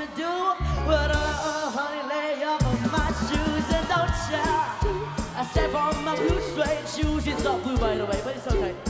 do. But honey, lay off of my shoes and don't shout. I step on my blue suede shoes. It's not blue, by the way, but it's okay.